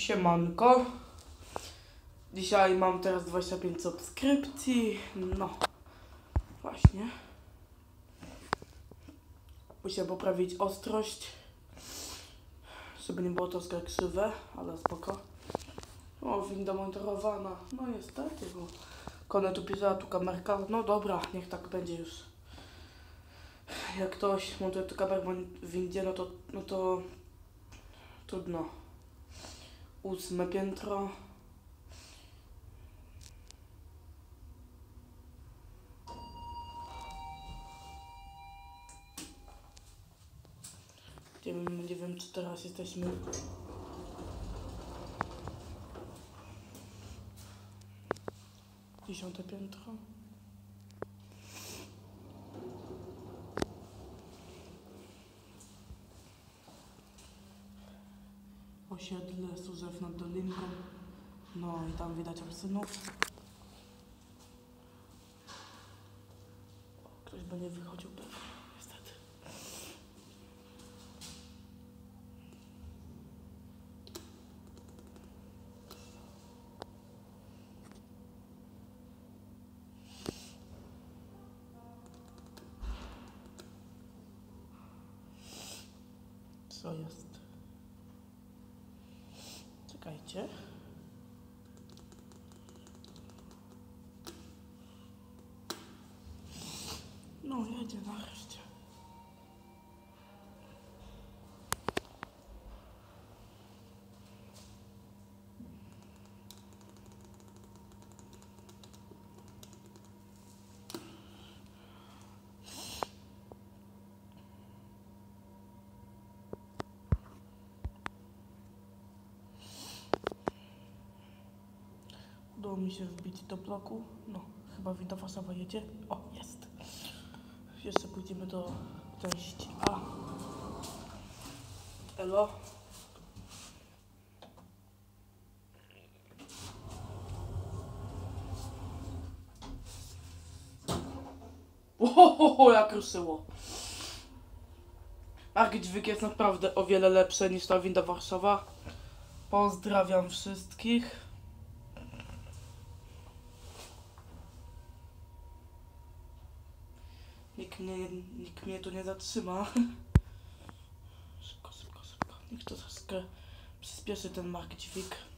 Siemanko. Dzisiaj mam teraz 25 subskrypcji. No, właśnie. Musiałem poprawić ostrość, żeby nie było troszkę krzywe, ale spoko. O, winda monitorowana. No niestety, bo Kone tu pisała, tu kamerka. No dobra, niech tak będzie już. Jak ktoś montuje tu kamerę w windzie, no to trudno. 8 piętro. Nie wiem, czy teraz jesteśmy. Dziesiąte piętro. Osiedle Suzew nad Dolinką. No i tam widać Arsynów. Ktoś będzie wychodził pewnie, niestety. Co jest? Czekajcie. No, jedzie nareszcie. Udało mi się wbić do bloku. No, chyba winda fasowa jedzie. O, jest. Jeszcze pójdziemy do części A. Elo. Ohohoho, jak ruszyło. Archdźwięk jest naprawdę o wiele lepszy niż ta winda Warszawa. Pozdrawiam wszystkich. Nikt mnie tu nie zatrzyma. Szybko. Niech to troszkę przyspieszy ten archdźwięk.